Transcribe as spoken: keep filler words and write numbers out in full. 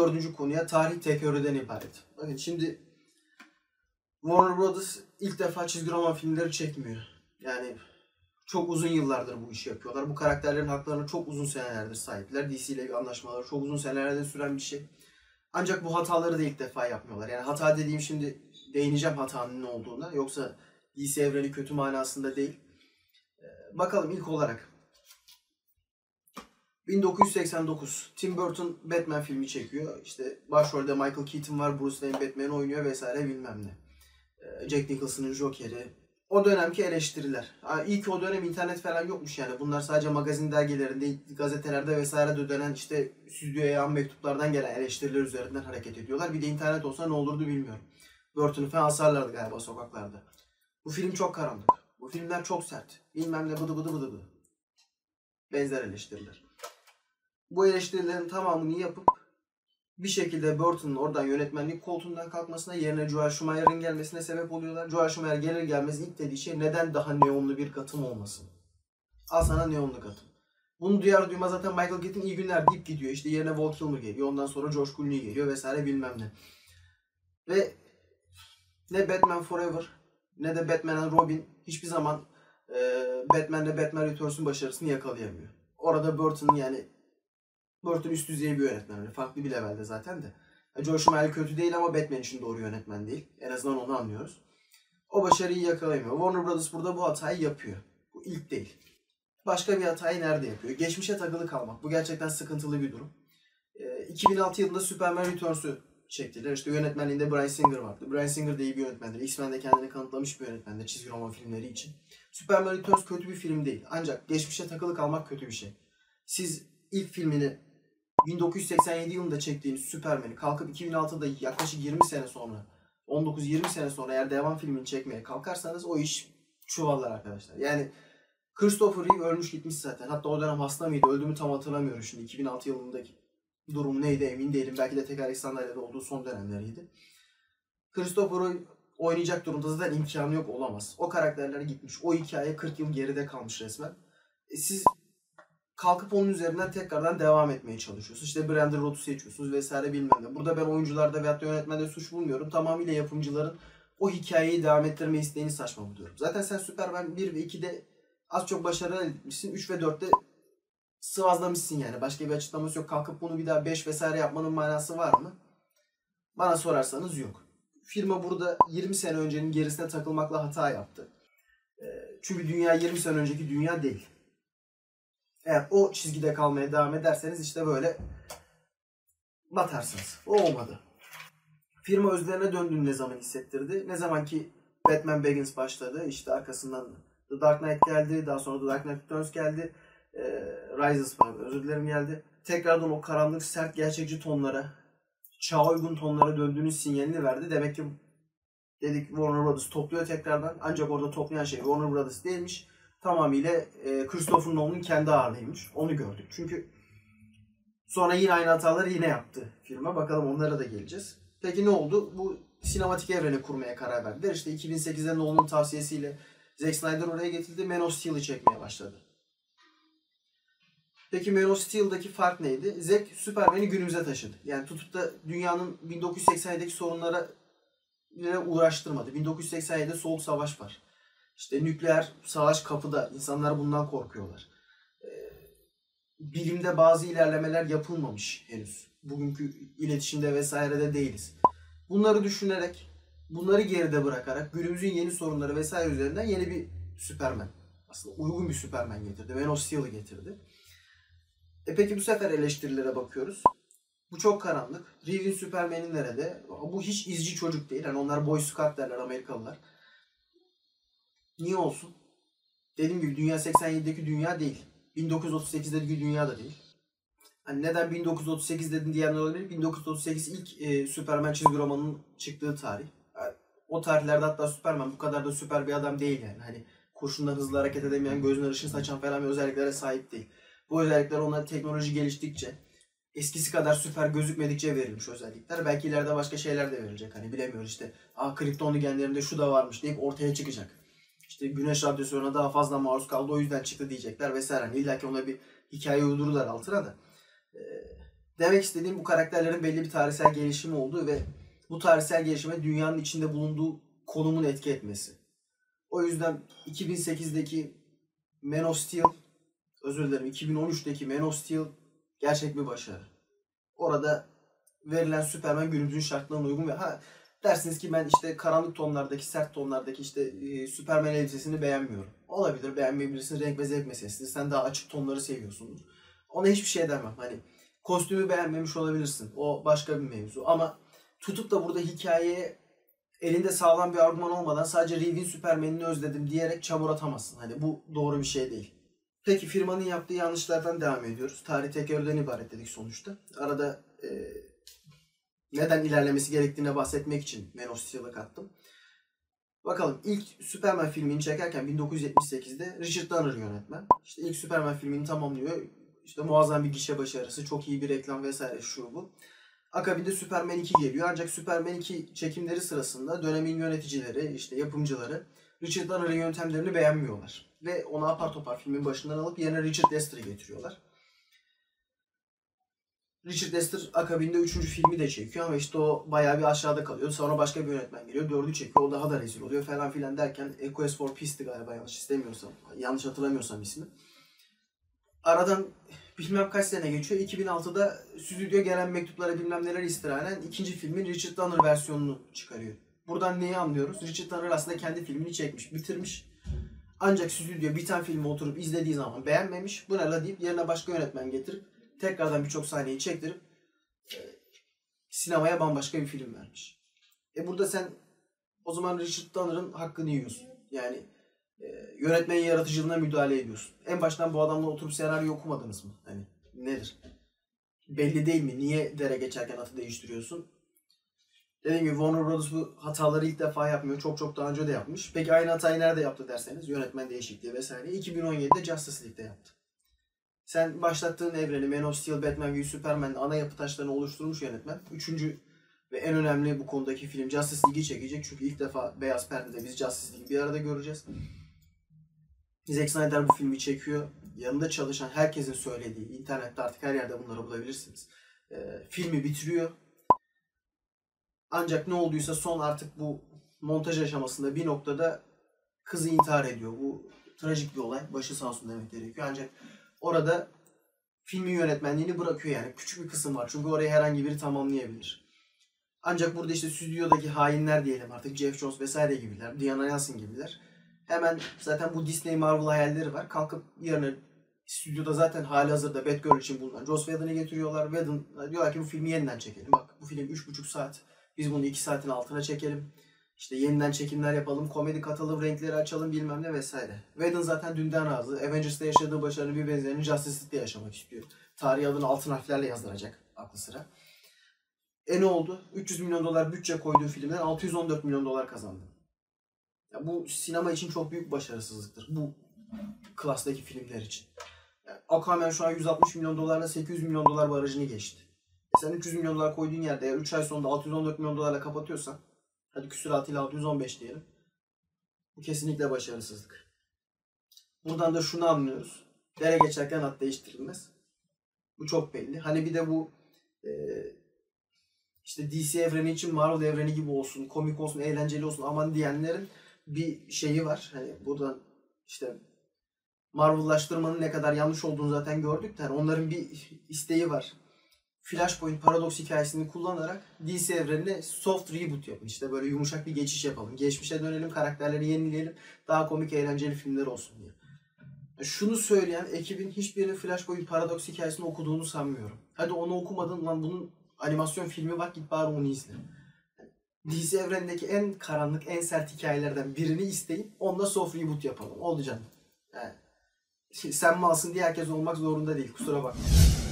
dördüncü konuya tarih tekerrürden ibaret. Bakın şimdi Warner Brothers ilk defa çizgi roman filmleri çekmiyor. Yani çok uzun yıllardır bu işi yapıyorlar. Bu karakterlerin haklarına çok uzun senelerdir sahipler. D C ile bir anlaşmaları çok uzun senelerdir süren bir şey. Ancak bu hataları da ilk defa yapmıyorlar. Yani hata dediğim, şimdi değineceğim hatanın ne olduğuna. Yoksa D C evreni kötü manasında değil. Ee, bakalım ilk olarak. bin dokuz yüz seksen dokuz. Tim Burton Batman filmi çekiyor. İşte başrolde Michael Keaton var. Bruce Wayne Batman'i oynuyor vesaire bilmem ne. Ee, Jack Nicholson'ın Joker'i. O dönemki eleştiriler. İyi ki o dönem internet falan yokmuş yani. Bunlar sadece magazin dergilerinde, gazetelerde vesaire dönen işte stüdyoya yağan mektuplardan gelen eleştiriler üzerinden hareket ediyorlar. Bir de internet olsa ne olurdu bilmiyorum. Burton'u falan asarlardı galiba sokaklarda. Bu film çok karanlık. Bu filmler çok sert. Bilmem ne bıdı bıdı bıdı bıdı. Benzer eleştiriler. Bu eleştirilerin tamamını yapıp bir şekilde Burton'un oradan yönetmenlik koltuğundan kalkmasına, yerine Joel Schumacher'ın gelmesine sebep oluyorlar. Joel Schumacher gelir gelmez ilk dediği şey, neden daha neonlu bir Gotham olmasın? Al sana neonlu Gotham. Bunu duyar duymaz zaten Michael Keaton iyi günler deyip gidiyor. İşte yerine Val Kilmer geliyor. Ondan sonra George Clooney geliyor vesaire bilmem ne. Ve ne Batman Forever ne de Batman and Robin hiçbir zaman e, Batman'le Batman Returns'un başarısını yakalayamıyor. Orada Burton yani Burton üst düzey bir yönetmen. Yani farklı bir levelde zaten de. Joel Schumacher kötü değil ama Batman için doğru yönetmen değil. En azından onu anlıyoruz. O başarıyı yakalayamıyor. Warner Brothers burada bu hatayı yapıyor. Bu ilk değil. Başka bir hatayı nerede yapıyor? Geçmişe takılı kalmak. Bu gerçekten sıkıntılı bir durum. E, iki bin altı yılında Superman Returns'u çektiler. İşte yönetmenliğinde Bryan Singer vardı. Bryan Singer de iyi bir yönetmendir. X-Men'de kendini kanıtlamış bir yönetmendir çizgi roman filmleri için. Superman Returns kötü bir film değil. Ancak geçmişe takılı kalmak kötü bir şey. Siz ilk filmini bin dokuz yüz seksen yedi yılında çektiğiniz Superman'i kalkıp iki bin altıda yaklaşık yirmi sene sonra, on dokuz yirmi sene sonra eğer devam filmini çekmeye kalkarsanız o iş çuvallar arkadaşlar. Yani Christopher Reeve ölmüş gitmiş zaten. Hatta o dönem hasta mıydı? Öldü mü tam hatırlamıyorum şimdi. iki bin altı yılındaki durum neydi emin değilim. Belki de tekerlekli sandalyede olduğu son dönemleriydi. Christopher Reeve oynayacak durumda zaten imkanı yok, olamaz. O karakterler gitmiş. O hikaye kırk yıl geride kalmış resmen. E siz kalkıp onun üzerinden tekrardan devam etmeye çalışıyorsunuz. İşte Brandon Routh'u seçiyorsunuz vesaire bilmem ne. Burada ben oyuncularda veyahut da yönetmende suç bulmuyorum. Tamamıyla yapımcıların o hikayeyi devam ettirme isteğini saçma buluyorum. Zaten sen Superman bir ve ikide az çok başarılı etmişsin. üç ve dörtte sıvazlamışsın yani. Başka bir açıklaması yok. Kalkıp bunu bir daha beş vesaire yapmanın manası var mı? Bana sorarsanız yok. Firma burada yirmi sene öncenin gerisine takılmakla hata yaptı. Çünkü dünya yirmi sene önceki dünya değil. Eğer o çizgide kalmaya devam ederseniz işte böyle batarsınız. O olmadı. Firma özlerine döndüğünü ne zaman hissettirdi? Ne zaman ki Batman Begins başladı. İşte arkasından The Dark Knight geldi. Daha sonra The Dark Knight Returns geldi. Ee, Rises pardon özür dilerim geldi. Tekrardan o karanlık, sert, gerçekçi tonlara, çağa uygun tonlara döndüğünün sinyalini verdi. Demek ki dedik Warner Brothers topluyor tekrardan. Ancak orada toplayan şey Warner Brothers değilmiş. Tamamıyla e, Christopher Nolan'ın kendi ağırlığıymış. Onu gördük. Çünkü sonra yine aynı hataları yine yaptı firma. Bakalım onlara da geleceğiz. Peki ne oldu? Bu sinematik evreni kurmaya karar verdiler. İşte iki bin sekizde Nolan'ın tavsiyesiyle Zack Snyder oraya getirildi. Man of Steel'i çekmeye başladı. Peki Man of Steel'daki fark neydi? Zack Superman'i günümüze taşıdı. Yani tutup da dünyanın bin dokuz yüz seksen yedideki sorunlara uğraştırmadı. bin dokuz yüz seksen yedide Soğuk Savaş var. İşte nükleer savaş kapıda. İnsanlar bundan korkuyorlar. Ee, bilimde bazı ilerlemeler yapılmamış henüz. Bugünkü iletişimde vesairede değiliz. Bunları düşünerek, bunları geride bırakarak günümüzün yeni sorunları vesaire üzerinden yeni bir Superman, aslında uygun bir Superman getirdi. Man of Steel'i getirdi. E peki bu sefer eleştirilere bakıyoruz. Bu çok karanlık. Reeve'in Superman'i nerede? Bu hiç izci çocuk değil. Yani onlar Boy Scout derler Amerikalılar. Niye olsun? Dediğim gibi dünya seksen yedideki dünya değil. bin dokuz yüz otuz sekizdeki dünya da değil. Hani neden bin dokuz yüz otuz sekiz dedin diyenler olabilir. bin dokuz yüz otuz sekiz ilk e, Superman çizgi romanının çıktığı tarih. Yani o tarihlerde hatta Superman bu kadar da süper bir adam değil yani. Hani kurşundan hızlı hareket edemeyen, gözüne ışın saçan falan bir özelliklere sahip değil. Bu özellikler ona teknoloji geliştikçe, eskisi kadar süper gözükmedikçe verilmiş özellikler. Belki ileride başka şeyler de verilecek. Hani bilemiyoruz işte. Aa kriptonlu genlerinde şu da varmış deyip ortaya çıkacak. İşte güneş radyasyonuna daha fazla maruz kaldı o yüzden çıktı diyecekler vesaire. Yani İlla ki ona bir hikaye uydururlar altına da. Ee, Demek istediğim bu karakterlerin belli bir tarihsel gelişimi olduğu ve bu tarihsel gelişime dünyanın içinde bulunduğu konumun etki etmesi. O yüzden iki bin sekizdeki Man of Steel, özür dilerim iki bin on üçteki Man of Steel gerçek bir başarı. Orada verilen Superman günümüzün şartlarına uygun ve ha dersiniz ki ben işte karanlık tonlardaki, sert tonlardaki işte e, Superman elbisesini beğenmiyorum. Olabilir, beğenmeyebilirsin, renk ve zevk meselesi. Sen daha açık tonları seviyorsundur. Ona hiçbir şey demem. Hani kostümü beğenmemiş olabilirsin. O başka bir mevzu. Ama tutup da burada hikayeye elinde sağlam bir argüman olmadan sadece Reeve'in Superman'ini özledim diyerek çamur atamazsın. Hani bu doğru bir şey değil. Peki firmanın yaptığı yanlışlardan devam ediyoruz. Tarih tekerrürden ibaret dedik sonuçta. Arada e, neden ilerlemesi gerektiğine bahsetmek için Man of Steel'ı kattım. Bakalım ilk Superman filmini çekerken bin dokuz yüz yetmiş sekizde Richard Donner yönetmen. İşte ilk Superman filmini tamamlıyor. İşte muazzam bir gişe başarısı, çok iyi bir reklam vesaire şu bu. Akabinde Superman iki geliyor. Ancak Superman iki çekimleri sırasında dönemin yöneticileri, işte yapımcıları Richard Donner'ın yöntemlerini beğenmiyorlar. Ve onu apar topar filmin başından alıp yerine Richard Lester'ı getiriyorlar. Richard Lester akabinde üçüncü filmi de çekiyor ama işte o bayağı bir aşağıda kalıyor. Sonra başka bir yönetmen geliyor. Dördü çekiyor. O daha da rezil oluyor falan filan derken A Quest for Peace'ti galiba yanlış istemiyorsam. Yanlış hatırlamıyorsam ismi. Aradan bilmem kaç sene geçiyor. iki bin altıda stüdyo gelen mektuplara bilmem neler istinaden ikinci filmin Richard Donner versiyonunu çıkarıyor. Buradan neyi anlıyoruz? Richard Donner aslında kendi filmini çekmiş, bitirmiş. Ancak stüdyo biten filmi oturup izlediği zaman beğenmemiş. Bu ne la deyip yerine başka yönetmen getirip tekrardan birçok sahneyi çektirip e, sinemaya bambaşka bir film vermiş. E burada sen o zaman Richard Donner'ın hakkını yiyorsun. Yani e, yönetmenin yaratıcılığına müdahale ediyorsun. En baştan bu adamla oturup senaryo okumadınız mı? Hani nedir? Belli değil mi? Niye dere geçerken atı değiştiriyorsun? Dediğim gibi Warner Bros. Bu hataları ilk defa yapmıyor. Çok çok daha önce de yapmış. Peki aynı hatayı nerede yaptı derseniz yönetmen değişikliği vesaire. iki bin on yedide Justice League'de yaptı. Sen başlattığın evreni Man of Steel, Batman v Superman'in ana yapı taşlarını oluşturmuş yönetmen. Üçüncü ve en önemli bu konudaki film Justice League'i çekecek. Çünkü ilk defa Beyaz Perde'de biz Justice League'i bir arada göreceğiz. Zack Snyder bu filmi çekiyor. Yanında çalışan herkesin söylediği, internette artık her yerde bunları bulabilirsiniz. Ee, filmi bitiriyor. Ancak ne olduysa son artık bu montaj aşamasında bir noktada kızı intihar ediyor. Bu trajik bir olay. Başı sağ olsun demek gerekiyor. Ancak orada filmin yönetmenliğini bırakıyor yani. Küçük bir kısım var. Çünkü orayı herhangi biri tamamlayabilir. Ancak burada işte stüdyodaki hainler diyelim artık Jeff Jones vesaire gibiler. Diana Yasin gibiler. Hemen zaten bu Disney Marvel hayalleri var. Kalkıp yerine stüdyoda zaten hali hazırda Batgirl için bulunan Joss Whedon'ı getiriyorlar. Whedon diyorlar ki bu filmi yeniden çekelim. Bak bu film üç buçuk saat. Biz bunu iki saatin altına çekelim. İşte yeniden çekimler yapalım, komedi katalım, renkleri açalım bilmem ne vesaire. Whedon zaten dünden razı. Avengers'ta yaşadığı başarının bir benzerini Justice League'de yaşamak istiyor. Tarihi adını altın harflerle yazdıracak aklı sıra. E ne oldu? üç yüz milyon dolar bütçe koyduğu filmden altı yüz on dört milyon dolar kazandı. Ya bu sinema için çok büyük başarısızlıktır. Bu klastaki filmler için. Yani Aquaman şu an yüz altmış milyon dolarla sekiz yüz milyon dolar barajını geçti. E sen üç yüz milyon dolar koyduğun yerde üç ay sonunda altı yüz on dört milyon dolarla kapatıyorsan, hadi küsuratıyla altı yüz on beş diyelim. Bu kesinlikle başarısızlık. Buradan da şunu anlıyoruz. Dere geçerken at değiştirilmez. Bu çok belli. Hani bir de bu e, işte D C evreni için Marvel evreni gibi olsun, komik olsun, eğlenceli olsun aman diyenlerin bir şeyi var. Hani buradan işte Marvel'laştırmanın ne kadar yanlış olduğunu zaten gördük de yani onların bir isteği var. Flashpoint paradoks hikayesini kullanarak D C evrenine soft reboot yapın. İşte böyle yumuşak bir geçiş yapalım. Geçmişe dönelim, karakterleri yenileyelim. Daha komik, eğlenceli filmler olsun diye. Şunu söyleyen ekibin hiçbirinin Flashpoint paradoks hikayesini okuduğunu sanmıyorum. Hadi onu okumadın lan bunun animasyon filmi var git bari onu izle. D C evrenindeki en karanlık, en sert hikayelerden birini isteyip onunla soft reboot yapalım. Oldu canım. Yani, sen malsın diye herkes olmak zorunda değil. Kusura bakma.